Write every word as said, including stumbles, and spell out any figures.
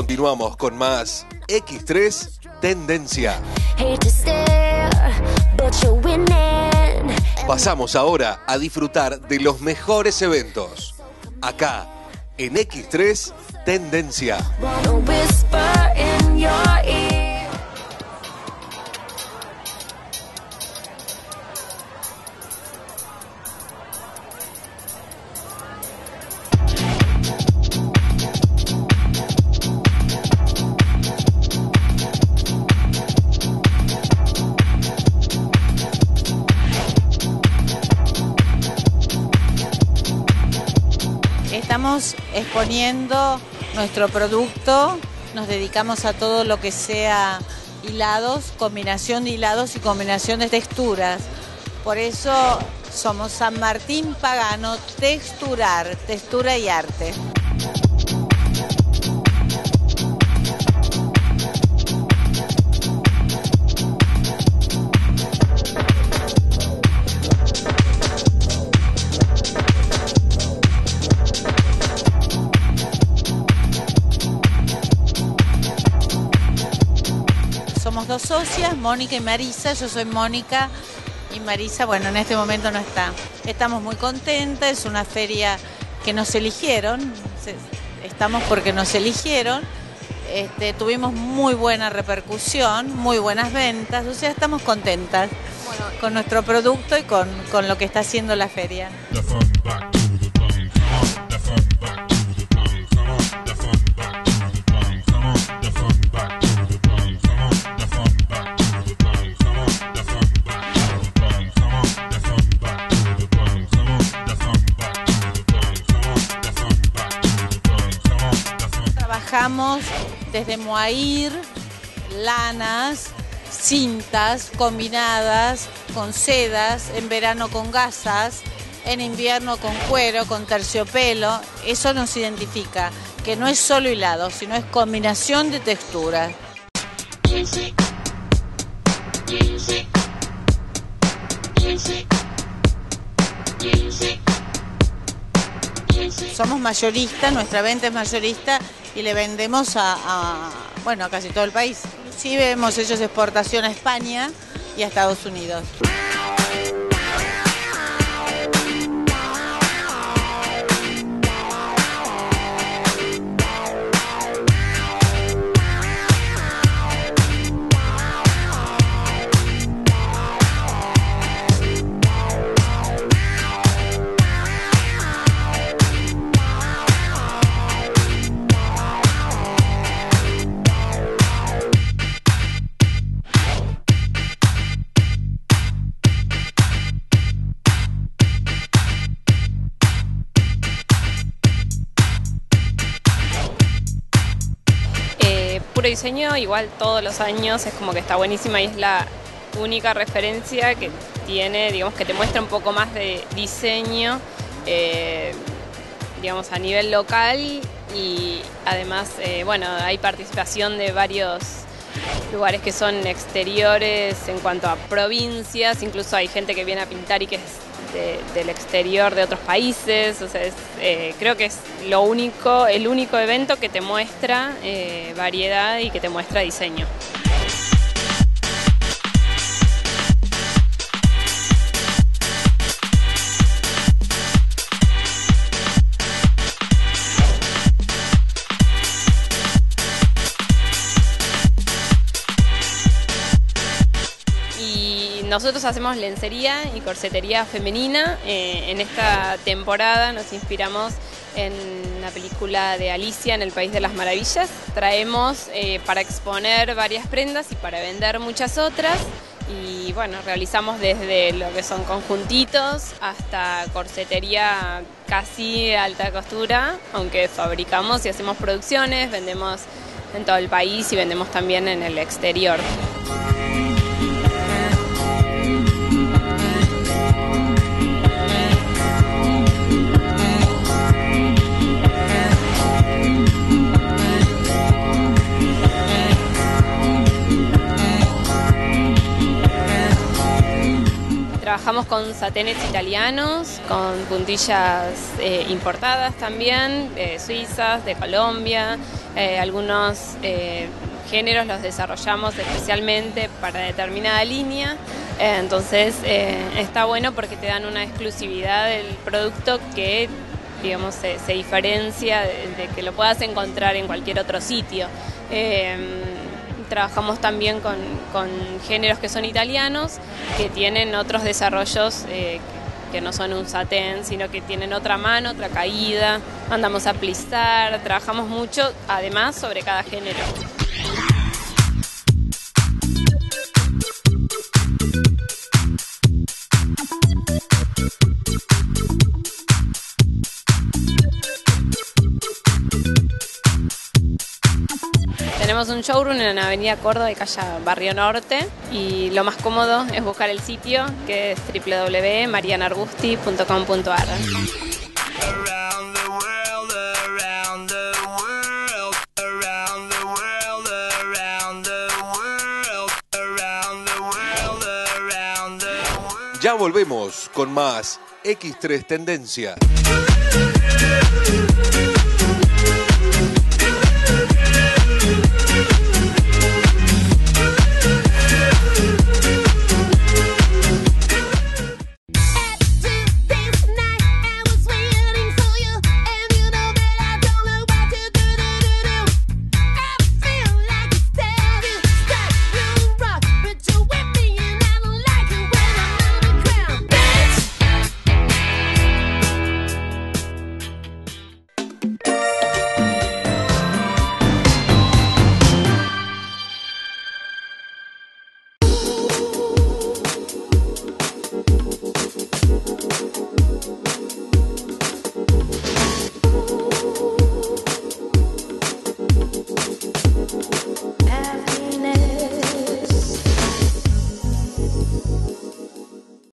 Continuamos con más equis tres Tendencia. Pasamos ahora a disfrutar de los mejores eventos. Acá, en equis tres Tendencia. Estamos exponiendo nuestro producto, nos dedicamos a todo lo que sea hilados, combinación de hilados y combinación de texturas. Por eso somos San Martín Pagano Texturar, Textura y Arte. Somos dos socias, Mónica y Marisa. Yo soy Mónica y Marisa, bueno, en este momento no está. Estamos muy contentas, es una feria que nos eligieron, estamos porque nos eligieron. Este, tuvimos muy buena repercusión, muy buenas ventas, o sea, estamos contentas bueno, con nuestro producto y con, con lo que está haciendo la feria. Trabajamos desde mohair, lanas, cintas combinadas con sedas, en verano con gasas, en invierno con cuero, con terciopelo. Eso nos identifica, que no es solo hilado, sino es combinación de texturas. Somos mayoristas, nuestra venta es mayorista y le vendemos a, a, bueno, a casi todo el país. Inclusive hemos hecho exportación a España y a Estados Unidos. Puro Diseño, igual todos los años, es como que está buenísima y es la única referencia que tiene, digamos, que te muestra un poco más de diseño, eh, digamos, a nivel local y además, eh, bueno, hay participación de varios lugares que son exteriores en cuanto a provincias, incluso hay gente que viene a pintar y que es de, del exterior de otros países, o sea, es, eh, creo que es lo único, el único evento que te muestra eh, variedad y que te muestra diseño. Nosotros hacemos lencería y corsetería femenina. Eh, en esta temporada nos inspiramos en la película de Alicia en el País de las Maravillas. Traemos eh, para exponer varias prendas y para vender muchas otras. Y bueno, realizamos desde lo que son conjuntitos hasta corsetería casi alta costura, aunque fabricamos y hacemos producciones, vendemos en todo el país y vendemos también en el exterior. trabajamos con saténes italianos, con puntillas eh, importadas también, eh, suizas, de Colombia, eh, algunos eh, géneros los desarrollamos especialmente para determinada línea, eh, entonces eh, está bueno porque te dan una exclusividad del producto que, digamos, se, se diferencia de, de que lo puedas encontrar en cualquier otro sitio. Eh, trabajamos también con, con géneros que son italianos, que tienen otros desarrollos eh, que no son un satén, sino que tienen otra mano, otra caída, mandamos a plisar, trabajamos mucho, además, sobre cada género. Tenemos un showroom en la avenida Córdoba de calle Barrio Norte y lo más cómodo es buscar el sitio, que es doble u doble u doble u punto mariana argusti punto com punto a r. Ya volvemos con más equis tres Tendencia.